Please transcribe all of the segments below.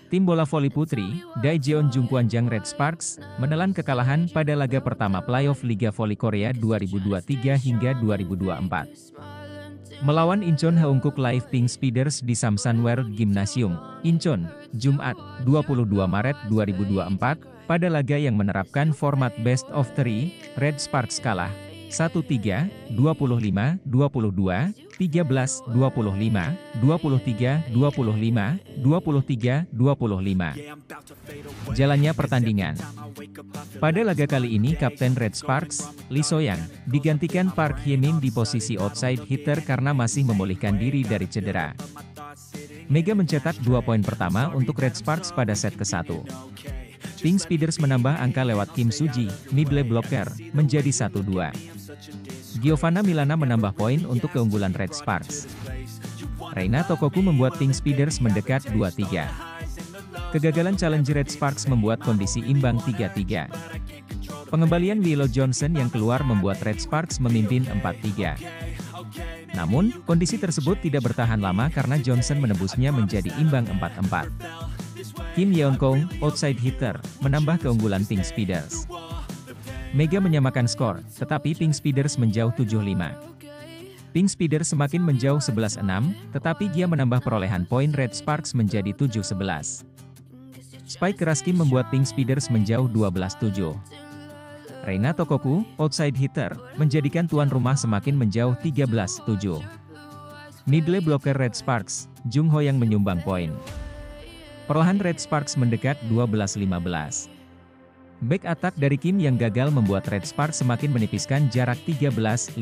Tim bola voli putri, Daejeon Jungkwanjang Red Sparks, menelan kekalahan pada laga pertama playoff Liga Voli Korea 2023 hingga 2024. Melawan Incheon Haeunkook Live Pink Speeders di Samsan World Gymnasium, Incheon, Jumat, 22 Maret 2024, pada laga yang menerapkan format Best of 3, Red Sparks kalah 1-3, 25, 22, 13, 25, 23, 25, 23, 25. Jalannya pertandingan. Pada laga kali ini Kapten Red Sparks, Lee Soyang, digantikan Park Hye-min di posisi outside hitter karena masih memulihkan diri dari cedera. Mega mencetak 2 poin pertama untuk Red Sparks pada set ke-1. Pink Speeders menambah angka lewat Kim Suji, middle blocker, menjadi 1-2. Giovanna Milana menambah poin untuk keunggulan Red Sparks. Reina Tokoku membuat Pink Speeders mendekat 2-3. Kegagalan challenge Red Sparks membuat kondisi imbang 3-3. Pengembalian Willow Johnson yang keluar membuat Red Sparks memimpin 4-3. Namun, kondisi tersebut tidak bertahan lama karena Johnson menembusnya menjadi imbang 4-4. Kim Yeon-kong, outside hitter, menambah keunggulan Pink Speeders. Mega menyamakan skor, tetapi Pink Speeders menjauh 7-5. Pink Speeders semakin menjauh 11-6, tetapi dia menambah perolehan poin Red Sparks menjadi 7-11. Spike keras Kim membuat Pink Speeders menjauh 12-7. Reina Tokoku, outside hitter, menjadikan tuan rumah semakin menjauh 13-7. Middle blocker Red Sparks, Jung Ho yang menyumbang poin. Perlahan Red Sparks mendekat 12-15. Back attack dari Kim yang gagal membuat Red Sparks semakin menipiskan jarak 13-15.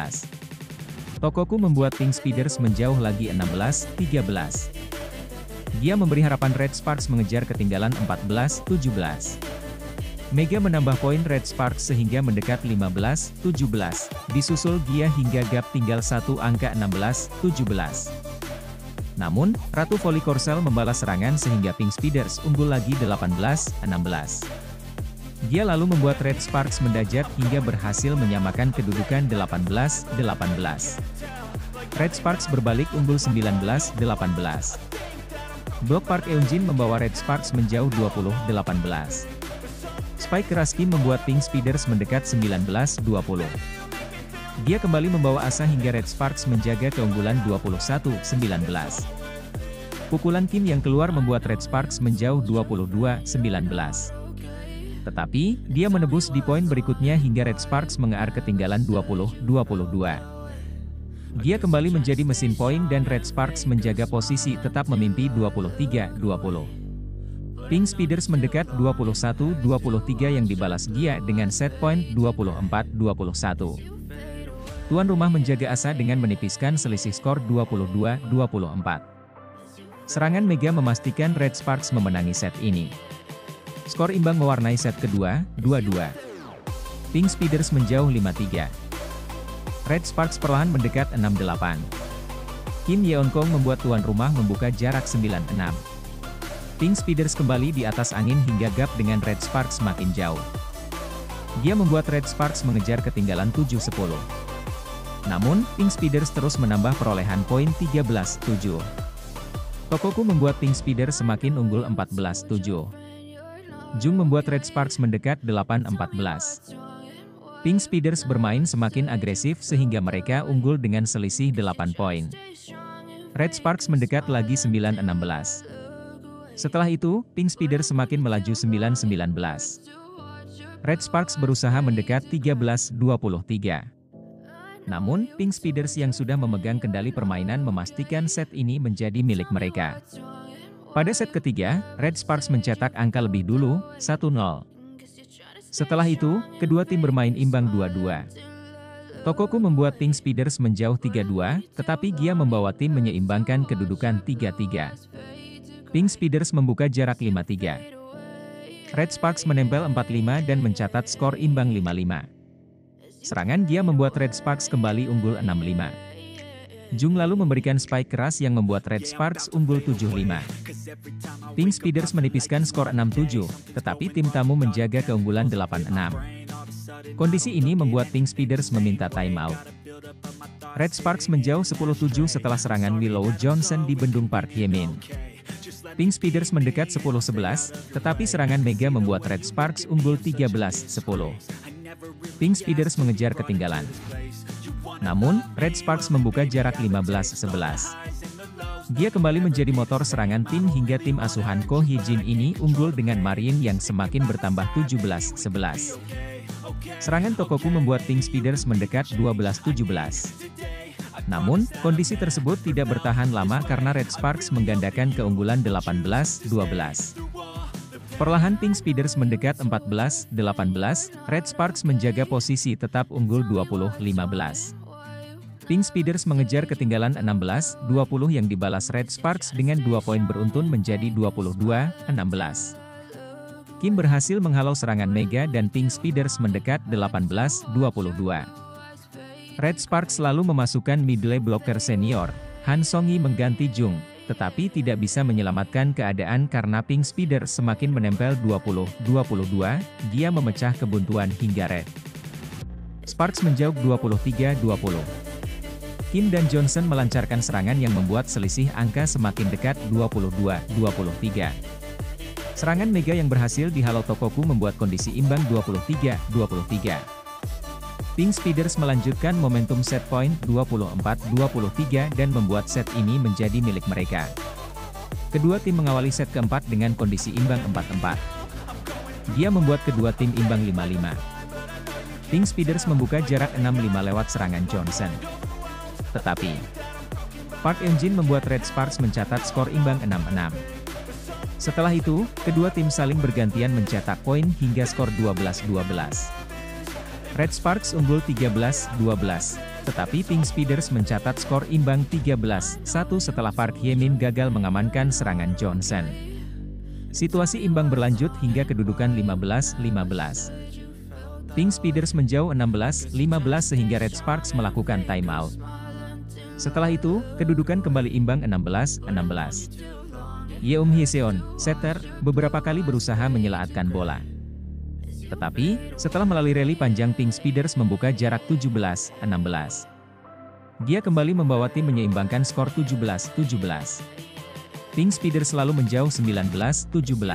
Tokoku membuat Pink Speeders menjauh lagi 16-13. Dia memberi harapan Red Sparks mengejar ketinggalan 14-17. Mega menambah poin Red Sparks sehingga mendekat 15-17. Disusul Gia hingga gap tinggal 1 angka 16-17. Namun, Ratu Voli Korsel membalas serangan sehingga Pink Speeders unggul lagi 18-16. Dia lalu membuat Red Sparks mendajak hingga berhasil menyamakan kedudukan 18-18. Red Sparks berbalik unggul 19-18. Blok Park Eunjin membawa Red Sparks menjauh 20-18. Spike keras Kim membuat Pink Speeders mendekat 19-20. Dia kembali membawa asa hingga Red Sparks menjaga keunggulan 21-19. Pukulan Kim yang keluar membuat Red Sparks menjauh 22-19. Tetapi, dia menebus di poin berikutnya hingga Red Sparks mengear ketinggalan 20-22. Dia kembali menjadi mesin poin dan Red Sparks menjaga posisi tetap memimpi 23-20. Pink Speeders mendekat 21-23 yang dibalas Gia dengan set point 24-21. Tuan rumah menjaga asa dengan menipiskan selisih skor 22-24. Serangan Mega memastikan Red Sparks memenangi set ini. Skor imbang mewarnai set kedua, 2-2. Pink Speeders menjauh 5-3. Red Sparks perlahan mendekat 6-8. Kim Yeon-kong membuat tuan rumah membuka jarak 9-6. Pink Speeders kembali di atas angin hingga gap dengan Red Sparks makin jauh. Dia membuat Red Sparks mengejar ketinggalan 7-10. Namun, Pink Speeders terus menambah perolehan poin 13-7. Tokoku membuat Pink Speeders semakin unggul 14-7. Jung membuat Red Sparks mendekat 8-14. Pink Speeders bermain semakin agresif sehingga mereka unggul dengan selisih 8 poin. Red Sparks mendekat lagi 9-16. Setelah itu, Pink Speeders semakin melaju 9-19. Red Sparks berusaha mendekat 13-23. Namun, Pink Speeders yang sudah memegang kendali permainan memastikan set ini menjadi milik mereka. Pada set ketiga, Red Sparks mencetak angka lebih dulu, 1-0. Setelah itu, kedua tim bermain imbang 2-2. Tokoku membuat Pink Speeders menjauh 3-2, tetapi Gia membawa tim menyeimbangkan kedudukan 3-3. Pink Speeders membuka jarak 5-3. Red Sparks menempel 4-5 dan mencatat skor imbang 5-5. Serangan Gia membuat Red Sparks kembali unggul 6-5. Jung lalu memberikan spike keras yang membuat Red Sparks unggul 7-5. Pink Speeders menipiskan skor 6-7, tetapi tim tamu menjaga keunggulan 8-6. Kondisi ini membuat Pink Speeders meminta timeout. Red Sparks menjauh 10-7 setelah serangan Willow Johnson di bendung Park Hye-min. Pink Speeders mendekat 10-11, tetapi serangan Mega membuat Red Sparks unggul 13-10. Pink Speeders mengejar ketinggalan. Namun, Red Sparks membuka jarak 15-11. Dia kembali menjadi motor serangan tim hingga tim asuhan Ko Hye-jin ini unggul dengan margin yang semakin bertambah 17-11. Serangan Tokoku membuat Pink Speeders mendekat 12-17. Namun, kondisi tersebut tidak bertahan lama karena Red Sparks menggandakan keunggulan 18-12. Perlahan Pink Speeders mendekat 14-18, Red Sparks menjaga posisi tetap unggul 20-15. Pink Speeders mengejar ketinggalan 16-20 yang dibalas Red Sparks dengan 2 poin beruntun menjadi 22-16. Kim berhasil menghalau serangan Mega dan Pink Speeders mendekat 18-22. Red Sparks selalu memasukkan middle blocker senior, Han Song-hee mengganti Jung, tetapi tidak bisa menyelamatkan keadaan karena Pink Speeders semakin menempel 20-22, dia memecah kebuntuan hingga Red Sparks menjauh 23-20. Kim dan Johnson melancarkan serangan yang membuat selisih angka semakin dekat 22-23. Serangan Mega yang berhasil dihalau Tokoku membuat kondisi imbang 23-23. Pink Speeders melanjutkan momentum set point 24-23 dan membuat set ini menjadi milik mereka. Kedua tim mengawali set keempat dengan kondisi imbang 4-4. Dia membuat kedua tim imbang 5-5. Pink Speeders membuka jarak 6-5 lewat serangan Johnson. Tetapi, Park Eun-jin membuat Red Sparks mencatat skor imbang 6-6. Setelah itu, kedua tim saling bergantian mencetak poin hingga skor 12-12. Red Sparks unggul 13-12, tetapi Pink Speeders mencatat skor imbang 13-1 setelah Park Hye-min gagal mengamankan serangan Johnson. Situasi imbang berlanjut hingga kedudukan 15-15. Pink Speeders menjauh 16-15 sehingga Red Sparks melakukan timeout. Setelah itu, kedudukan kembali imbang 16-16. Yeom Hye-seon, setter, beberapa kali berusaha menyelamatkan bola. Tetapi, setelah melalui rally panjang Pink Speeders membuka jarak 17-16. Dia kembali membawa tim menyeimbangkan skor 17-17. Pink Speeders selalu menjauh 19-17.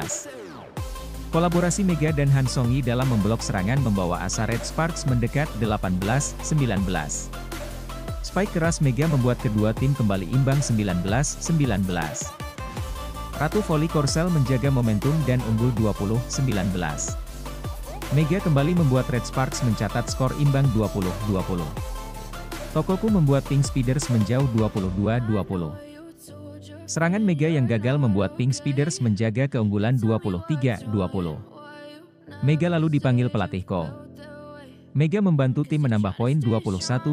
Kolaborasi Mega dan Han Song-hee dalam memblok serangan membawa asa Red Sparks mendekat 18-19. Spike keras Mega membuat kedua tim kembali imbang 19-19. Ratu Volley Korsel menjaga momentum dan unggul 20-19. Mega kembali membuat Red Sparks mencatat skor imbang 20-20. Tokoku membuat Pink Speeders menjauh 22-20. Serangan Mega yang gagal membuat Pink Speeders menjaga keunggulan 23-20. Mega lalu dipanggil pelatih Ko. Mega membantu tim menambah poin 21-23.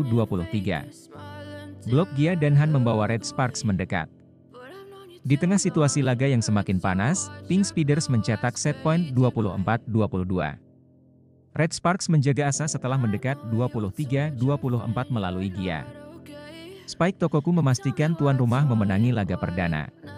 Blok Gia dan Han membawa Red Sparks mendekat. Di tengah situasi laga yang semakin panas, Pink Speeders mencetak set point 24-22. Red Sparks menjaga asa setelah mendekat 23-24 melalui Gia. Spike Tokoku memastikan tuan rumah memenangi laga perdana.